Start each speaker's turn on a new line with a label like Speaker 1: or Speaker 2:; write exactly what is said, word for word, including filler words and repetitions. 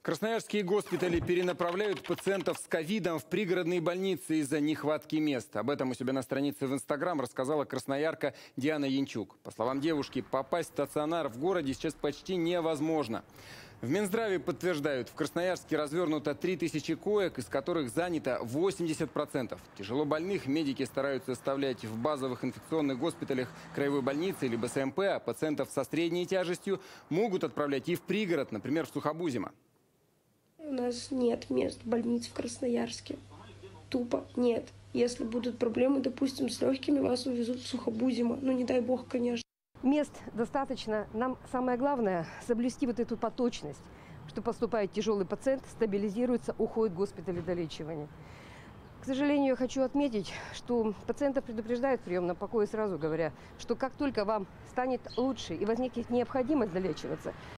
Speaker 1: Красноярские госпитали перенаправляют пациентов с ковидом в пригородные больницы из-за нехватки мест. Об этом у себя на странице в Инстаграм рассказала красноярка Диана Янчук. По словам девушки, попасть в стационар в городе сейчас почти невозможно. В Минздраве подтверждают, в Красноярске развернуто три тысячи коек, из которых занято восемьдесят процентов. Тяжело больных медики стараются оставлять в базовых инфекционных госпиталях краевой больницы либо С М П, а пациентов со средней тяжестью могут отправлять и в пригород, например, в Сухобузимо.
Speaker 2: У нас нет мест в больнице в Красноярске. Тупо нет. Если будут проблемы, допустим, с легкими, вас увезут в Сухобузимо. Ну, не дай бог, конечно.
Speaker 3: Мест достаточно. Нам самое главное – соблюсти вот эту поточность, что поступает тяжелый пациент, стабилизируется, уходит в госпиталь долечивания. К сожалению, я хочу отметить, что пациентов предупреждают в приемном покое, сразу говоря, что как только вам станет лучше и возникнет необходимость долечиваться,